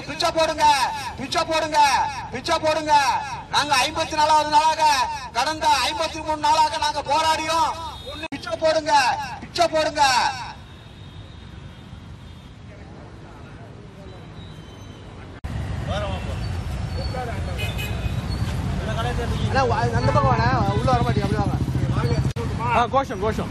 பிச்சை போடுங்க, பிச்சை போடுங்க, பிச்சை போடுங்க. நாங்க 54வது நாளாக கடந்த 53 நாளாக நாங்க போராடியோம். பிச்சை போடுங்க, பிச்சை போடுங்க. அந்த பக்கம் வேணா உள்ள வர மாட்டீங்க, அப்படி வாங்க. கோஷம் கோஷம்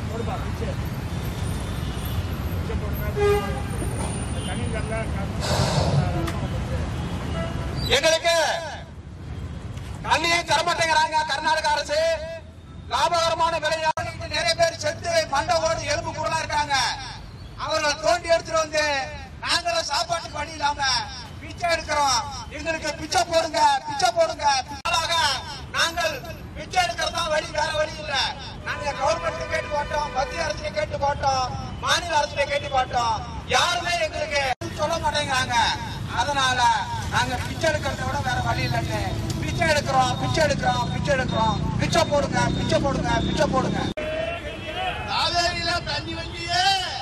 எங்களுக்கு தண்ணியை தரமாட்டேங்கிறாங்க கர்நாடக அரசு. லாபகரமான விலையை நிறைய பேர் செத்து மண்டவோடு எலும்பு கூடலாம் இருக்காங்க. அவர்கள் தோண்டி எடுத்துட்டு வந்து நாங்களும் சாப்பாட்டுக்கு வழி இல்லாம பிச்சை எடுக்கிறோம். எங்களுக்கு பிச்சை போடுங்க, பிச்சை போடுங்க. நாங்கள் பிச்சை எடுக்கிறதா வழி, வேற வழி இல்ல. நாங்க கவர்மெண்ட் கேட்டு போட்டோம், மத்திய அரசு கேட்டு போட்டோம், மாநில அரசு கேட்டு போட்டோம். யாருமே எங்களுக்கு சொல்ல மாட்டேங்கிறாங்க. அதனால நாங்க பிச்சை எடுக்கிறத விட வேற வழி இல்லைன்னு பிச்சை எடுக்கிறோம், பிச்சை எடுக்கிறோம், பிச்சை எடுக்கிறோம். பிச்சை போடுங்க, பிச்சை போடுங்க, பிச்சை போடுங்க. காவேரியில தண்ணி வண்டியே,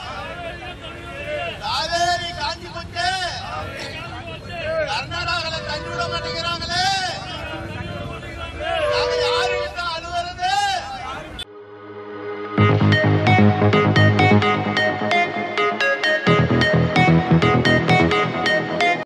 காவேரி காஞ்சி போச்சு. கர்நாடகால தண்ணி விட மாட்டேங்கிறாங்களே, நாங்க யாரு அழுவுறது?